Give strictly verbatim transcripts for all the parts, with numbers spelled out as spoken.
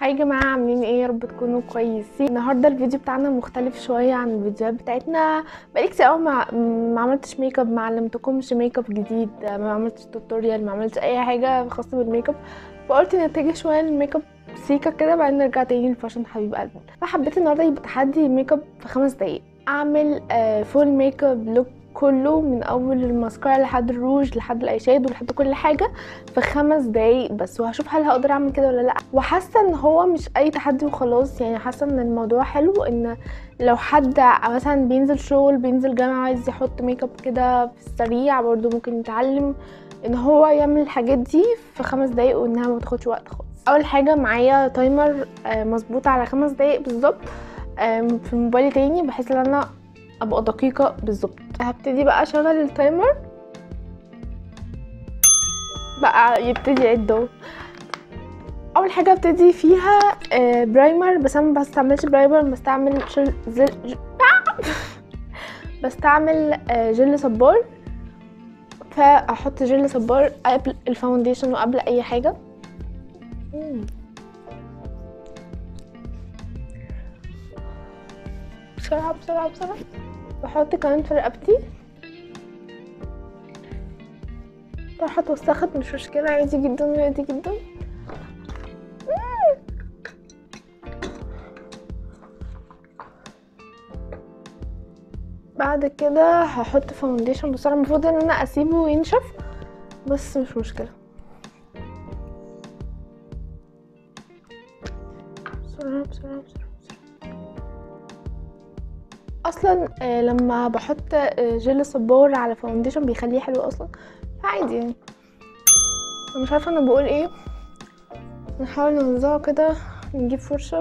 هاي يا جماعه، عاملين ايه؟ يا رب تكونوا كويسين. النهارده الفيديو بتاعنا مختلف شويه عن الفيديوهات بتاعتنا. بقالي كتير قوي ما ما عملتش ميك اب، ما علمتكمش ميك اب جديد، ما عملتش توتوريال، ما عملتش اي حاجه خاصه بالميك اب. فقلت نتجه شويه للميك اب سيكا كده، بعدين نرجع تاني للفاشن حبيب قلبي. فحبيت النهارده يبقى تحدي ميك اب في خمس دقايق، اعمل آه فول ميك اب لوك كله من اول الماسكارا لحد الروج لحد الاي شادو لحد كل حاجه في خمس دقايق بس، وهشوف هل هقدر اعمل كده ولا لا. وحاسه ان هو مش اي تحدي وخلاص، يعني حاسه ان الموضوع حلو، ان لو حد مثلا بينزل شغل بينزل جامعه عايز يحط ميك اب كده في السريع، برضو ممكن يتعلم ان هو يعمل الحاجات دي في خمس دقايق وانها ما تاخدش وقت خالص. اول حاجه معايا تايمر مظبوط على خمس دقايق بالظبط في الموبايل تاني، بحيث ان انا ابقى دقيقه بالظبط. هبتدي بقى اشغل التايمر بقى يبتدي يعد. اول حاجه ابتدي فيها آه برايمر، بس انا ما بستعملش برايمر، بستعمل جل زل ج... بستعمل آه جل صبار. فاحط جل صبار قبل الفاونديشن وقبل اي حاجه. مم. بسرعه بسرعه بسرعه. بحط كمان في رقبتي. طرحه اتوسخت مش مشكله، عادي جدا عادي جدا. بعد كده هحط فاونديشن بسرعه، المفروض ان انا اسيبه ينشف بس مش مشكله. بسرعه بسرعه بسرعه, بسرعة. اصلا آه لما بحط آه جل صبار على فاونديشن بيخليه حلو اصلا، عادي يعني. انا مش عارفه انا بقول ايه. نحاول نوزعه كده، نجيب فرشه.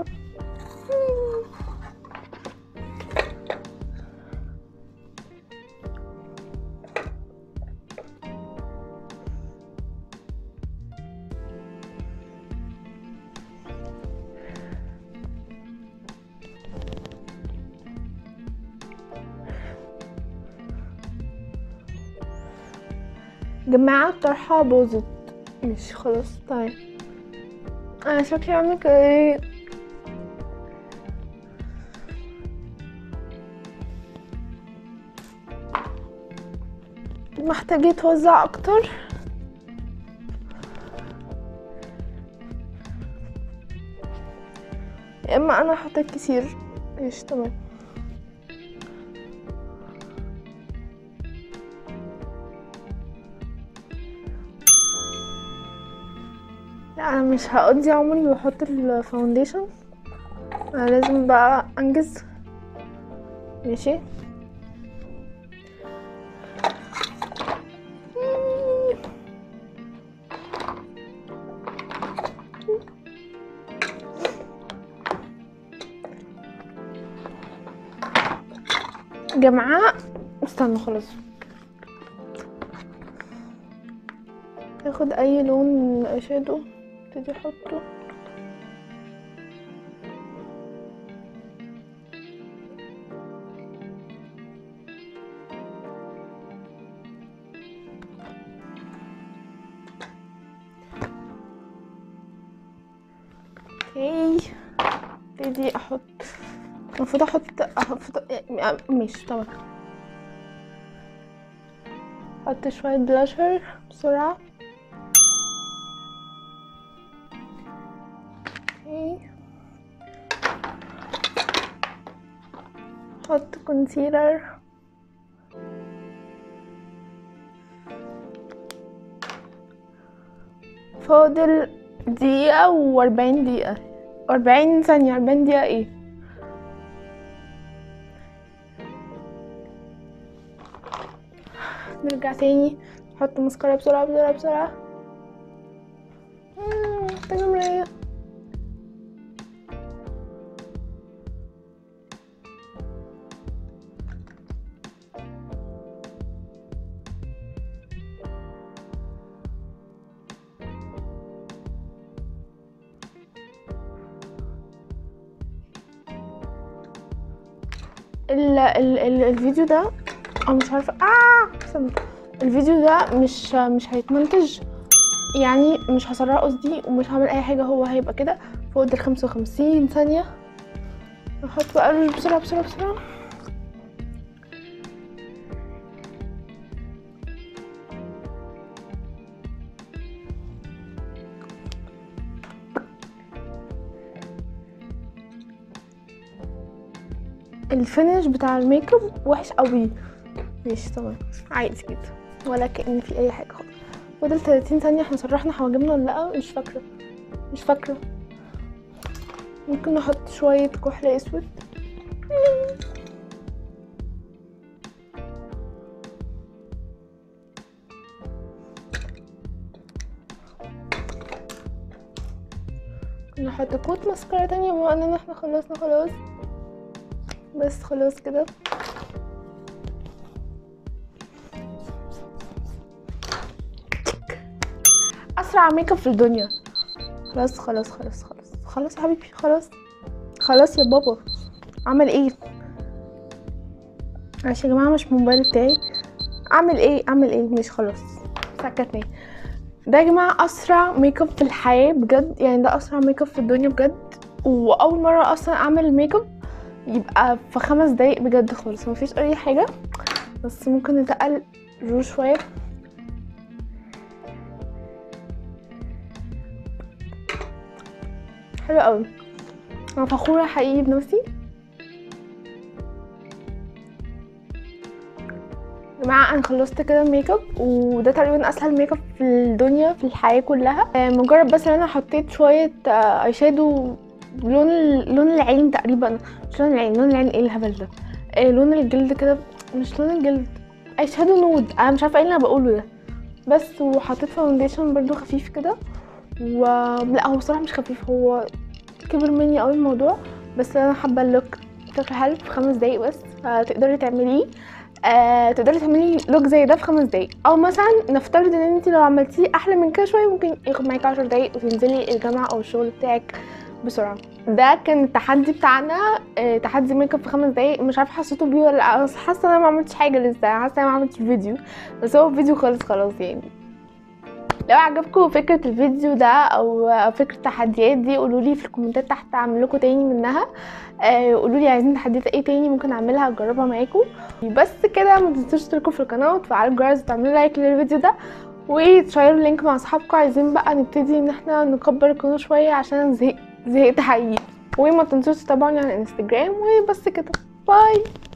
جماعه الطرحه باظت، مش خلاص طيب. انا شكلي عامل كده ايه؟ محتاجه يتوزع اكتر. يا اما انا حطيت كتير. ايش تمام. لا انا مش هقضي عمري واحط الفاونديشن، انا لازم بقى انجز. ماشي. جماعه استنوا خلاص. هاخد اي لون من الاي شادو ابتدي احطه. اوكي ابتدي احط. المفروض احط احط ماشي تمام. احط شويه بلاشر بسرعه. اوكي احط كونسيلر. فاضل دقيقه واربعين دقيقه، اربعين ثانيه. اربعين دقيقه ايه؟ نرجع تاني. نحط ماسكارا بسرعه بسرعه بسرعه. محتاجه مرايه. ال ال ال الفيديو ده انا مش عارفه اه استنى. الفيديو ده مش مش هيتمنتج، يعني مش هسرعه قصدي، ومش هعمل اي حاجه، هو هيبقى كده. فاضل خمسة وخمسين ثانيه. احط بقى الروج بسرعه بسرعه بسرعه. الفينش بتاع الميك اب وحش قوي. ماشي تمام عادي كده ولا كأن في اي حاجه خالص. فاضل تلاتين ثانيه. احنا سرحنا حواجبنا ولا لا؟ مش فاكره مش فاكره. ممكن نحط شويه كحل اسود. نحط كوت ماسكارا تانية بما اننا احنا خلصنا خلاص. بس خلاص كده. اسرع ميك اب في الدنيا. خلاص خلاص خلاص خلاص خلاص يا حبيبي خلاص خلاص يا بابا. اعمل ايه؟ عشان يا جماعه مش موبايل بتاعي. اعمل ايه اعمل ايه مش خلاص سكتني. ده يا جماعه اسرع ميك اب في الحياه بجد، يعني ده اسرع ميك اب في الدنيا بجد. واول مره اصلا اعمل ميك اب يبقى في خمس دقايق بجد خالص مفيش اي حاجه. بس ممكن نتقل روج شويه. حلو قوي. انا فخوره حقيقي بنفسي يا جماعه. انا خلصت كده الميك اب وده تقريبا اسهل ميك اب في الدنيا في الحياه كلها. مجرد بس ان انا حطيت شويه اي شادو لون لون العين تقريبا. مش لون العين، لون العين ايه الهبل ده؟ لون الجلد كده، مش لون الجلد، اي شادو نود. انا مش عارفه ايه اللي انا بقوله ده. بس وحطيت فاونديشن برضو خفيف كده. ولا هو صراحه مش خفيف، هو كبر مني قوي الموضوع. بس انا حابه اللوك شكله حلو في خمس دقايق بس. فتقدري تعمليه آه تقدري تعملي لوك زي ده في خمس دقايق. او مثلا نفترض ان انت لو عملتيه احلى من كده شويه ممكن ياخد معاكي عشر دقايق وتنزلي الجامعه او الشغل بتاعك بسرعه. ده كان التحدي بتاعنا. آه تحدي ميك اب في خمس دقايق. مش عارفه حسيتوا بيه ولا لا، بس حاسه انا ما عملتش حاجه لسه، حاسه انا ما عملتش فيديو. بس هو فيديو خالص خلاص يعني. لو عجبكم فكره الفيديو ده او فكره التحديات دي قولولي في الكومنتات تحت اعمل لكم تاني منها. آه قولولي عايزين تحديات ايه تاني ممكن اعملها اجربها معاكم. بس كده ما تنسوش تشتركوا في القناه وتفعلوا الجرس وتعملوا لايك للفيديو ده وتشيروا اللينك مع اصحابكم. عايزين بقى نبتدي ان احنا نكبر القناه شويه عشان زهقت زهقت حقيقي. وما تنسوش تتابعوني على الانستجرام. وبس كده باي.